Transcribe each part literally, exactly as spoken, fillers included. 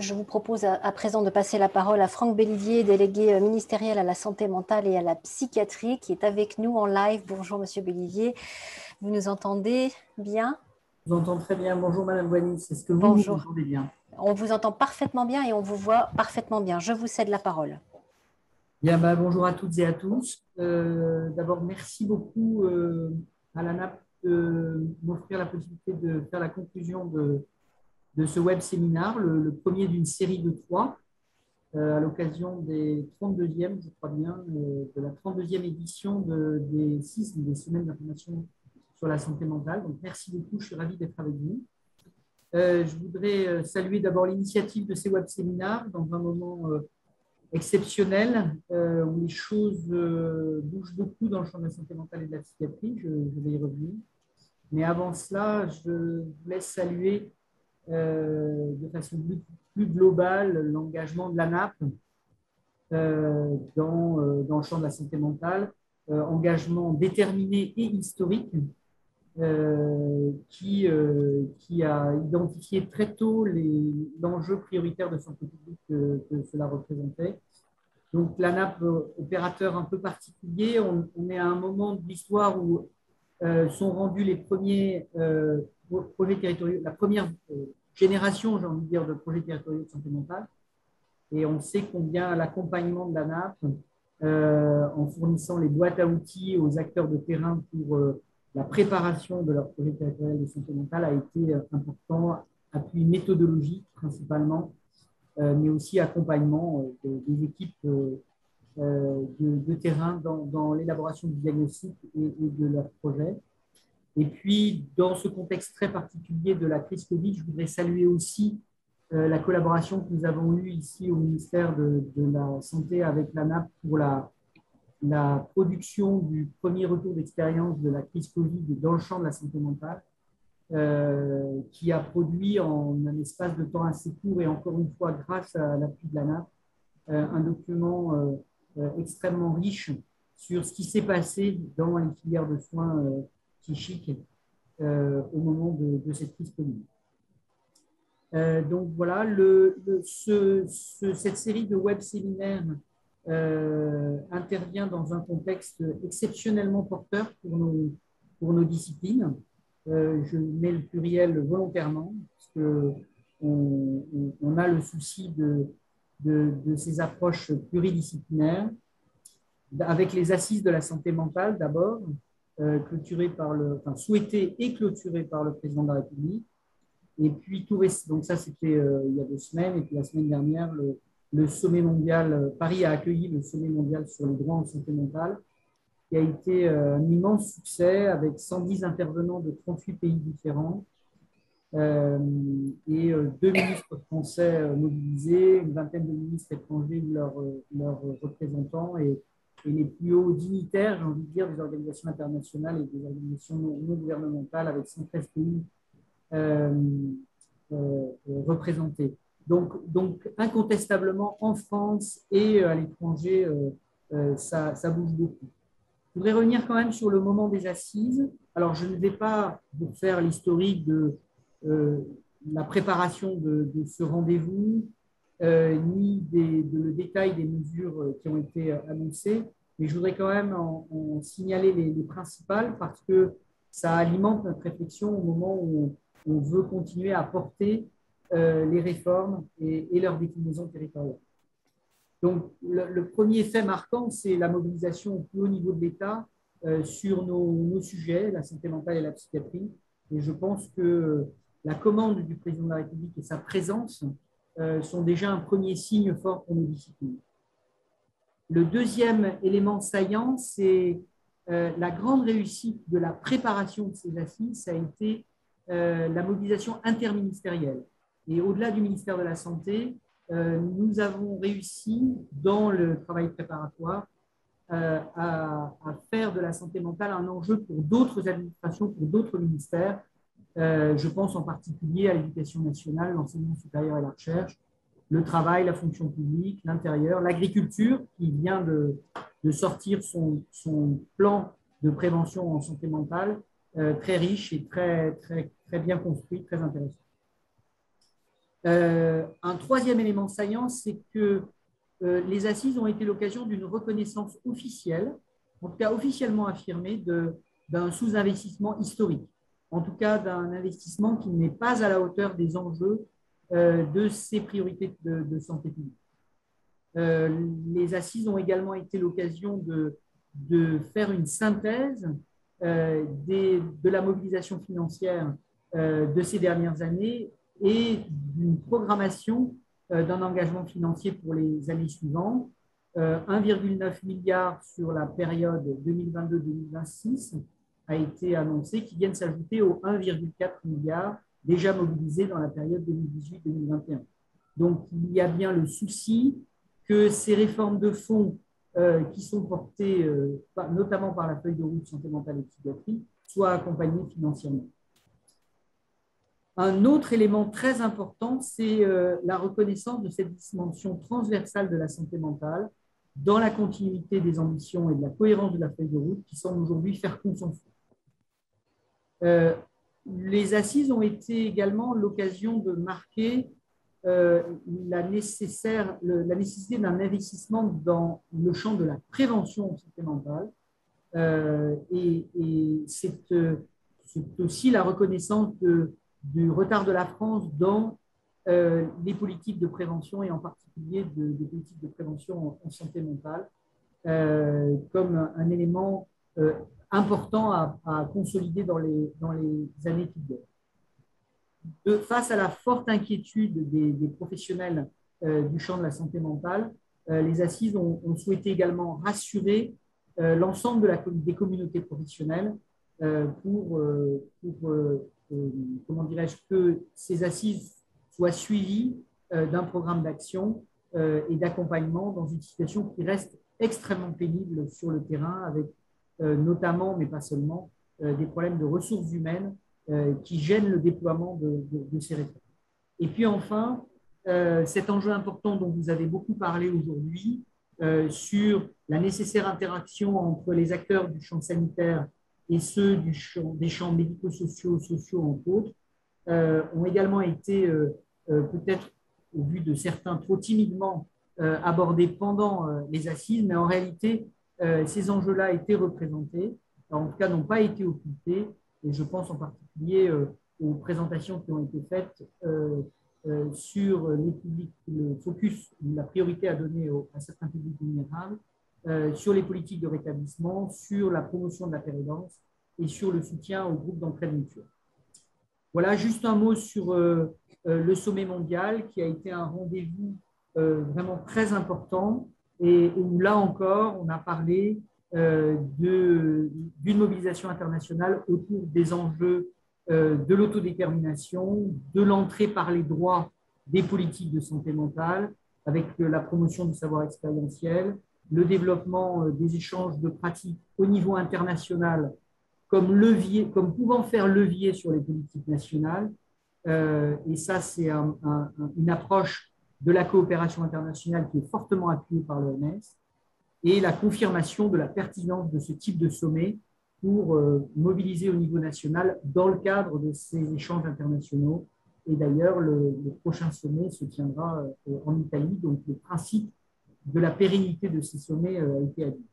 Je vous propose à, à présent de passer la parole à Franck Bellivier, délégué ministériel à la santé mentale et à la psychiatrie, qui est avec nous en live. Bonjour Monsieur Bellivier, vous nous entendez bien? Je vous entends très bien. Bonjour Madame Boigny, c'est ce que vous nous Bonjour. entendez bien? On vous entend parfaitement bien et on vous voit parfaitement bien. Je vous cède la parole. Bien, bah, bonjour à toutes et à tous. Euh, D'abord, merci beaucoup euh, à l'A N A P de m'offrir la possibilité de faire la conclusion de, de ce web séminaire, le, le premier d'une série de trois, euh, à l'occasion des trente-deuxièmes, je crois bien, euh, de la trente-deuxième édition de, des six des semaines d'information sur la santé mentale. Donc, merci beaucoup, je suis ravi d'être avec vous. Euh, je voudrais saluer d'abord l'initiative de ces web séminaires dans un moment euh, exceptionnel euh, où les choses euh, bougent beaucoup dans le champ de la santé mentale et de la psychiatrie. Je, je vais y revenir. Mais avant cela, je voulais saluer euh, de façon plus, plus globale l'engagement de l'A N A P euh, dans, euh, dans le champ de la santé mentale, euh, engagement déterminé et historique. Euh, qui, euh, qui a identifié très tôt l'enjeu prioritaire de santé publique que, que cela représentait. Donc, l'A N A P, opérateur un peu particulier, on, on est à un moment de l'histoire où euh, sont rendus les premiers euh, projets territoriaux, la première euh, génération, j'ai envie de dire, de projets territoriaux de santé mentale. Et on sait combien l'accompagnement de l'A N A P, euh, en fournissant les boîtes à outils aux acteurs de terrain pour euh, la préparation de leur projet territorial de santé mentale a été important, appui méthodologique principalement, euh, mais aussi accompagnement euh, des équipes euh, de, de terrain dans, dans l'élaboration du diagnostic et, et de leur projet. Et puis, dans ce contexte très particulier de la crise Covid, je voudrais saluer aussi euh, la collaboration que nous avons eue ici au ministère de, de la Santé avec l'A N A P pour la, la production du premier retour d'expérience de la crise Covid dans le champ de la santé mentale, euh, qui a produit en un espace de temps assez court et encore une fois grâce à l'appui de l'A N A P, euh, un document euh, euh, extrêmement riche sur ce qui s'est passé dans les filières de soins euh, psychiques euh, au moment de, de cette crise Covid. Euh, donc voilà, le, le, ce, ce, cette série de web séminaires euh, intervient dans un contexte exceptionnellement porteur pour nos, pour nos disciplines. Euh, je mets le pluriel volontairement, parce qu'on on, on a le souci de, de, de ces approches pluridisciplinaires, avec les assises de la santé mentale d'abord, euh, clôturées par le, enfin, souhaitées et clôturées par le président de la République. Et puis, tout récent, donc ça, c'était euh, il y a deux semaines. Et puis, la semaine dernière, le, le sommet mondial, Paris a accueilli le sommet mondial sur les droits en santé mentale, qui a été euh, un immense succès avec cent dix intervenants de trente-huit pays différents euh, et euh, deux ministres français euh, mobilisés, une vingtaine de ministres étrangers ou leurs, leurs représentants et, et les plus hauts dignitaires, j'ai envie de dire, des organisations internationales et des organisations non, non gouvernementales avec cent treize pays Euh, euh, représentés. Donc, donc, incontestablement, en France et à l'étranger, euh, euh, ça, ça bouge beaucoup. Je voudrais revenir quand même sur le moment des assises. Alors, je ne vais pas vous faire l'historique de euh, la préparation de, de ce rendez-vous, euh, ni des, de le détail des mesures qui ont été annoncées, mais je voudrais quand même en, en signaler les, les principales parce que ça alimente notre réflexion au moment où on veut continuer à porter euh, les réformes et, et leur déclinaison territoriale. Donc, le, le premier fait marquant, c'est la mobilisation au plus haut niveau de l'État euh, sur nos, nos sujets, la santé mentale et la psychiatrie. Et je pense que la commande du président de la République et sa présence euh, sont déjà un premier signe fort pour nos disciplines. Le deuxième élément saillant, c'est euh, la grande réussite de la préparation de ces assises, ça a été euh, la mobilisation interministérielle. Et au-delà du ministère de la Santé, euh, nous avons réussi dans le travail préparatoire euh, à, à faire de la santé mentale un enjeu pour d'autres administrations, pour d'autres ministères. Euh, je pense en particulier à l'éducation nationale, l'enseignement supérieur et la recherche, le travail, la fonction publique, l'intérieur, l'agriculture qui vient de, de sortir son, son plan de prévention en santé mentale, euh, très riche et très, très, très bien construit, très intéressant. Euh, un troisième élément saillant, c'est que euh, les assises ont été l'occasion d'une reconnaissance officielle, en tout cas officiellement affirmée, d'un sous-investissement historique, en tout cas d'un investissement qui n'est pas à la hauteur des enjeux euh, de ces priorités de, de santé publique. Euh, les assises ont également été l'occasion de, de faire une synthèse euh, des, de la mobilisation financière euh, de ces dernières années et d'une programmation euh, d'un engagement financier pour les années suivantes. Euh, un virgule neuf milliard sur la période deux mille vingt-deux deux mille vingt-six a été annoncé, qui viennent s'ajouter aux un virgule quatre milliard déjà mobilisés dans la période deux mille dix-huit deux mille vingt et un. Donc, il y a bien le souci que ces réformes de fonds euh, qui sont portées euh, par, notamment par la feuille de route santé mentale et psychiatrie soient accompagnées financièrement. Un autre élément très important, c'est euh, la reconnaissance de cette dimension transversale de la santé mentale dans la continuité des ambitions et de la cohérence de la feuille de route qui semble aujourd'hui faire consensus. Euh, les assises ont été également l'occasion de marquer euh, la, nécessaire, le, la nécessité d'un investissement dans le champ de la prévention en santé mentale. Euh, et et c'est euh, aussi la reconnaissance de, du retard de la France dans euh, les politiques de prévention et en particulier de, des politiques de prévention en, en santé mentale euh, comme un, un élément euh, important à, à consolider dans les, dans les années qui viennent. De, face à la forte inquiétude des, des professionnels euh, du champ de la santé mentale, euh, les assises ont, ont souhaité également rassurer euh, l'ensemble de la, des communautés professionnelles euh, pour, euh, pour euh, euh, comment dirais-je, que ces assises soient suivies euh, d'un programme d'action euh, et d'accompagnement dans une situation qui reste extrêmement pénible sur le terrain, avec euh, notamment, mais pas seulement, euh, des problèmes de ressources humaines euh, qui gênent le déploiement de, de, de ces réformes. Et puis enfin, euh, cet enjeu important dont vous avez beaucoup parlé aujourd'hui euh, sur la nécessaire interaction entre les acteurs du champ sanitaire et ceux du champ, des champs médico-sociaux, sociaux entre autres, euh, ont également été euh, euh, peut-être, au vu de certains, trop timidement euh, abordés pendant euh, les assises, mais en réalité, euh, ces enjeux-là étaient représentés, en tout cas n'ont pas été occultés, et je pense en particulier euh, aux présentations qui ont été faites euh, euh, sur les publics, le focus, la priorité à donner au, à certains publics vulnérables, euh, sur les politiques de rétablissement, sur la promotion de la pérédance et sur le soutien aux groupes d'entraide mutuelle. Voilà, juste un mot sur euh, euh, le sommet mondial qui a été un rendez-vous euh, vraiment très important et où là encore, on a parlé euh, d'une mobilisation internationale autour des enjeux euh, de l'autodétermination, de l'entrée par les droits des politiques de santé mentale, avec euh, la promotion du savoir expérientiel, le développement euh, des échanges de pratiques au niveau international comme levier, comme pouvant faire levier sur les politiques nationales. Euh, et ça, c'est un, un, une approche de la coopération internationale qui est fortement appuyée par l'O M S et la confirmation de la pertinence de ce type de sommet pour euh, mobiliser au niveau national dans le cadre de ces échanges internationaux. Et d'ailleurs, le, le prochain sommet se tiendra euh, en Italie, donc le principe de la pérennité de ces sommets euh, a été admis.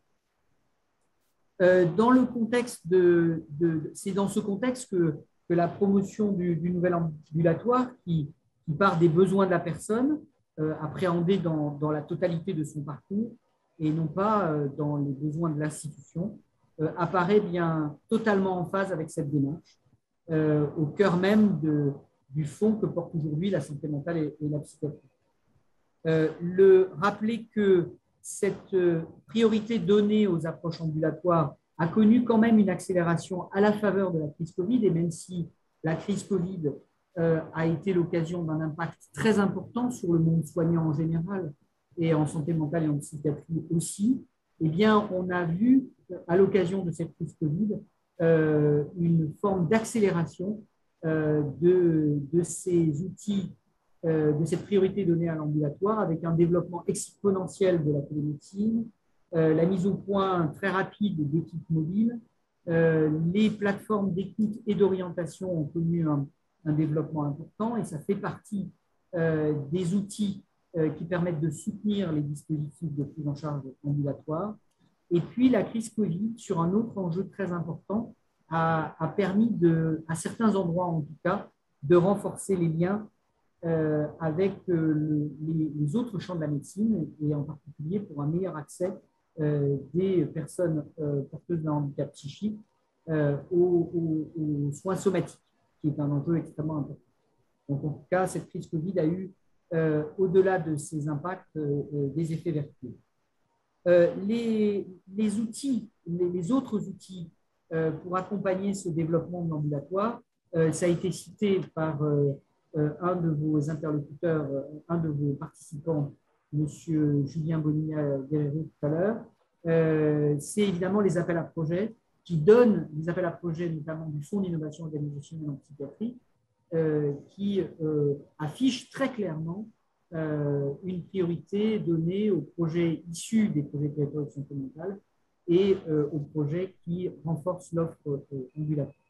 Dans le contexte de, de c'est dans ce contexte que, que la promotion du, du nouvel ambulatoire, qui, qui part des besoins de la personne, euh, appréhendés dans, dans la totalité de son parcours, et non pas euh, dans les besoins de l'institution, euh, apparaît bien totalement en phase avec cette démarche, euh, au cœur même de, du fond que porte aujourd'hui la santé mentale et, et la psychiatrie. Euh, le rappeler que cette priorité donnée aux approches ambulatoires a connu quand même une accélération à la faveur de la crise Covid, et même si la crise Covid euh, a été l'occasion d'un impact très important sur le monde soignant en général et en santé mentale et en psychiatrie aussi, eh bien, on a vu à l'occasion de cette crise Covid euh, une forme d'accélération euh, de, de ces outils Euh, de cette priorité donnée à l'ambulatoire, avec un développement exponentiel de la télémédecine, euh, la mise au point très rapide d'équipes mobiles, euh, les plateformes d'écoute et d'orientation ont connu un, un développement important, et ça fait partie euh, des outils euh, qui permettent de soutenir les dispositifs de prise en charge ambulatoire. Et puis, la crise Covid, sur un autre enjeu très important, a, a permis, de, à certains endroits en tout cas, de renforcer les liens euh, avec euh, le, les, les autres champs de la médecine, et en particulier pour un meilleur accès euh, des personnes euh, porteuses d'un handicap psychique euh, aux, aux, aux soins somatiques, qui est un enjeu extrêmement important. Donc, en tout cas, cette crise Covid a eu, euh, au-delà de ses impacts, euh, des effets vertueux. Euh, les, les outils, les, les autres outils euh, pour accompagner ce développement de l'ambulatoire, euh, ça a été cité par euh, euh, un de vos interlocuteurs, euh, un de vos participants, M. Julien Bonilla-Guerrero tout à l'heure, euh, c'est évidemment les appels à projets qui donnent, les appels à projets notamment du Fonds d'innovation organisationnelle en psychiatrie, euh, qui euh, affichent très clairement Euh, une priorité donnée aux projets issus des projets territoriaux de santé mentale et euh, aux projets qui renforcent l'offre euh, ambulatoire.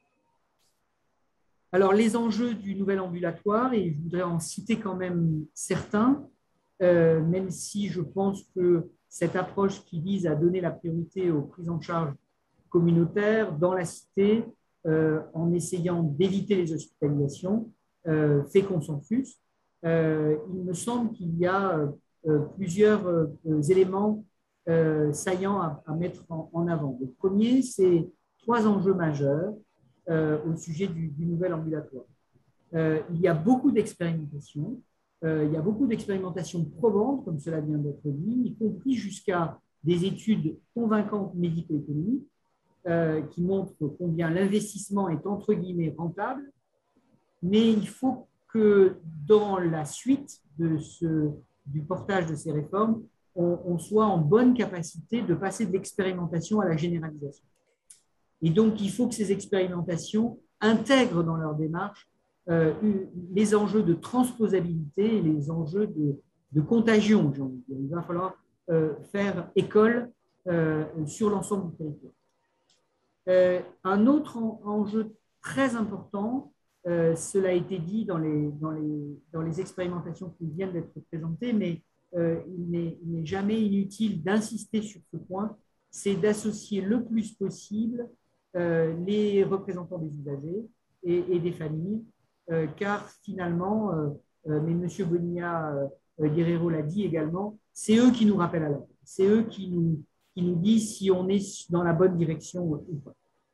Alors, les enjeux du nouvel ambulatoire, et je voudrais en citer quand même certains, euh, même si je pense que cette approche qui vise à donner la priorité aux prises en charge communautaires dans la cité, euh, en essayant d'éviter les hospitalisations, euh, fait consensus. Euh, il me semble qu'il y a euh, plusieurs euh, éléments euh, saillants à, à mettre en, en avant. Le premier, c'est trois enjeux majeurs euh, au sujet du, du nouvel ambulatoire. Euh, il y a beaucoup d'expérimentations, euh, il y a beaucoup d'expérimentations probantes, comme cela vient d'être dit, y compris jusqu'à des études convaincantes médico-économiques euh, qui montrent combien l'investissement est entre guillemets rentable, mais il faut que dans la suite de ce, du portage de ces réformes, on, on soit en bonne capacité de passer de l'expérimentation à la généralisation. Et donc, il faut que ces expérimentations intègrent dans leur démarche euh, les enjeux de transposabilité et les enjeux de, de contagion. Il va falloir euh, faire école euh, sur l'ensemble du territoire. Euh, un autre en, enjeu très important, Euh, cela a été dit dans les, dans les, dans les expérimentations qui viennent d'être présentées, mais euh, il n'est jamais inutile d'insister sur ce point, c'est d'associer le plus possible euh, les représentants des usagers et, et des familles, euh, car finalement, euh, euh, mais M. Bonilla-Guerrero l'a dit également, c'est eux qui nous rappellent à l'ordre, c'est eux qui nous, qui nous disent si on est dans la bonne direction ou pas.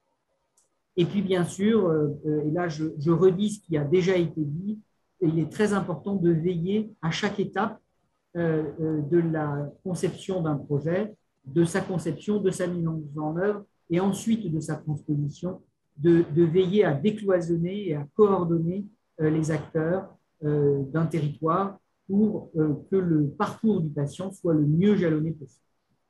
Et puis, bien sûr, euh, et là, je, je redis ce qui a déjà été dit, il est très important de veiller à chaque étape euh, de la conception d'un projet, de sa conception, de sa mise en œuvre, et ensuite de sa transposition, de, de veiller à décloisonner et à coordonner euh, les acteurs euh, d'un territoire pour euh, que le parcours du patient soit le mieux jalonné possible.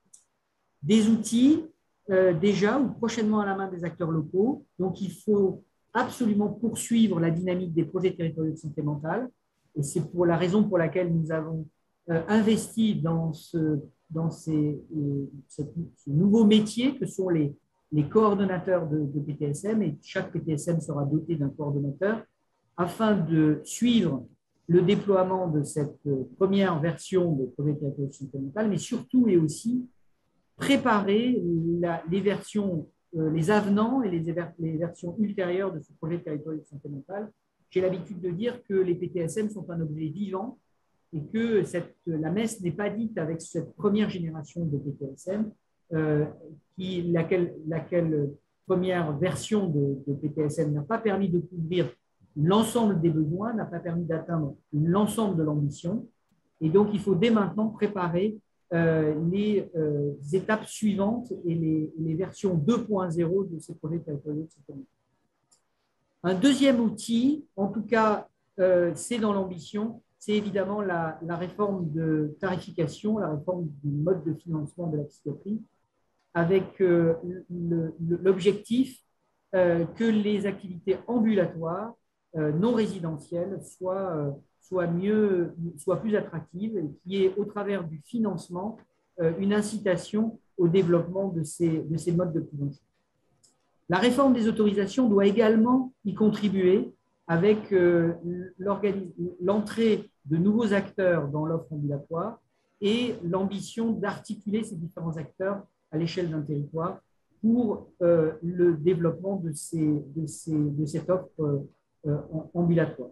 Des outils Euh, déjà ou prochainement à la main des acteurs locaux. Donc, il faut absolument poursuivre la dynamique des projets territoriaux de santé mentale. Et c'est pour la raison pour laquelle nous avons euh, investi dans, ce, dans ces, euh, ce, ce nouveau métier que sont les, les coordonnateurs de, de P T S M. Et chaque P T S M sera doté d'un coordonnateur afin de suivre le déploiement de cette première version des projets territoriaux de santé mentale, mais surtout et aussi préparer la, les versions, euh, les avenants et les, les versions ultérieures de ce projet territorial de santé mentale. J'ai l'habitude de dire que les P T S M sont un objet vivant et que cette, la messe n'est pas dite avec cette première génération de P T S M, euh, qui, laquelle, laquelle première version de, de P T S M n'a pas permis de couvrir l'ensemble des besoins, n'a pas permis d'atteindre l'ensemble de l'ambition. Et donc, il faut dès maintenant préparer Euh, les euh, étapes suivantes et les, les versions deux point zéro de ces projets territoriaux de santé mentale. Un deuxième outil, en tout cas, euh, c'est dans l'ambition, c'est évidemment la, la réforme de tarification, la réforme du mode de financement de la psychiatrie, avec euh, l'objectif euh, que les activités ambulatoires euh, non résidentielles soient euh, soit mieux, soit plus attractive et qui est, au travers du financement, euh, une incitation au développement de ces, de ces modes de prise en charge. La réforme des autorisations doit également y contribuer avec euh, l'entrée de nouveaux acteurs dans l'offre ambulatoire et l'ambition d'articuler ces différents acteurs à l'échelle d'un territoire pour euh, le développement de, ces, de, ces, de cette offre euh, ambulatoire.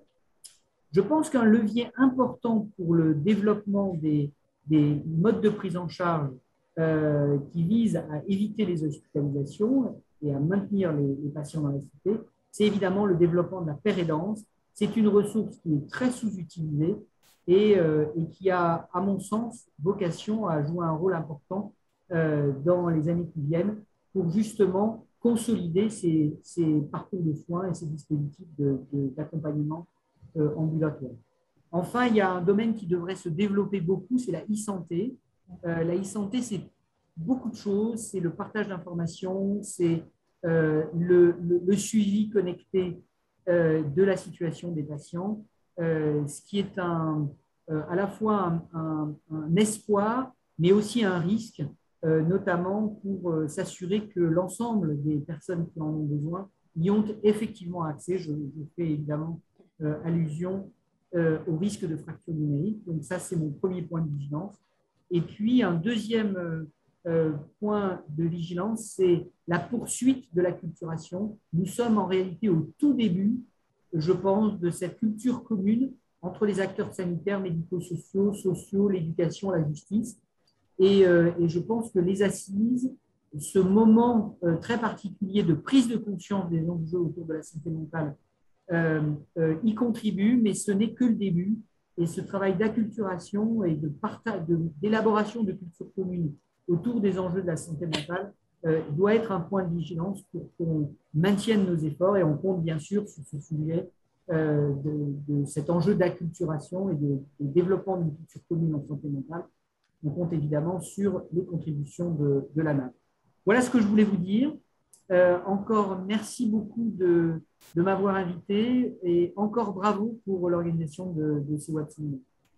Je pense qu'un levier important pour le développement des, des modes de prise en charge euh, qui visent à éviter les hospitalisations et à maintenir les, les patients dans la cité, c'est évidemment le développement de la pérédance. C'est une ressource qui est très sous-utilisée et, euh, et qui a, à mon sens, vocation à jouer un rôle important euh, dans les années qui viennent pour justement consolider ces, ces parcours de soins et ces dispositifs d'accompagnement euh, ambulatoire. Enfin, il y a un domaine qui devrait se développer beaucoup, c'est la e-santé. Euh, la e-santé, c'est beaucoup de choses, c'est le partage d'informations, c'est euh, le, le, le suivi connecté euh, de la situation des patients, euh, ce qui est un, euh, à la fois un, un, un espoir, mais aussi un risque, euh, notamment pour euh, s'assurer que l'ensemble des personnes qui en ont besoin y ont effectivement accès. Je, je fais évidemment euh, allusion euh, au risque de fracture numérique. Donc ça, c'est mon premier point de vigilance. Et puis, un deuxième euh, euh, point de vigilance, c'est la poursuite de la culturation. Nous sommes en réalité au tout début, je pense, de cette culture commune entre les acteurs sanitaires, médico-sociaux, sociaux, l'éducation, la justice. Et, euh, et je pense que les assises, ce moment euh, très particulier de prise de conscience des enjeux autour de la santé mentale, euh, euh, y contribuent, mais ce n'est que le début. Et ce travail d'acculturation et de partage, d'élaboration de, de culture commune autour des enjeux de la santé mentale euh, doit être un point de vigilance pour qu'on maintienne nos efforts. Et on compte bien sûr sur ce sujet euh, de, de cet enjeu d'acculturation et de, de développement d'une culture commune en santé mentale. On compte évidemment sur les contributions de, de l'A N A P. Voilà ce que je voulais vous dire. Euh, encore merci beaucoup de, de m'avoir invité et encore bravo pour l'organisation de, de ces web séminaires.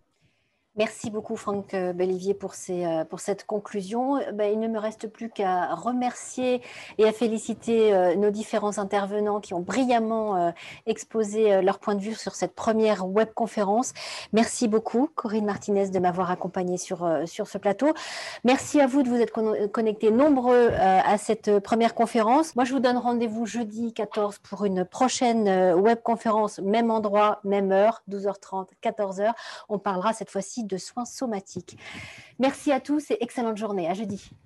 Merci beaucoup Franck Bellivier pour, ces, pour cette conclusion. Ben, il ne me reste plus qu'à remercier et à féliciter euh, nos différents intervenants qui ont brillamment euh, exposé euh, leur point de vue sur cette première webconférence. Merci beaucoup Corinne Martinez de m'avoir accompagnée sur, euh, sur ce plateau. Merci à vous de vous être con connectés nombreux euh, à cette première conférence. Moi je vous donne rendez-vous jeudi quatorze pour une prochaine euh, webconférence, même endroit, même heure, douze heures trente, quatorze heures. On parlera cette fois-ci de soins somatiques. Merci à tous et excellente journée. À jeudi.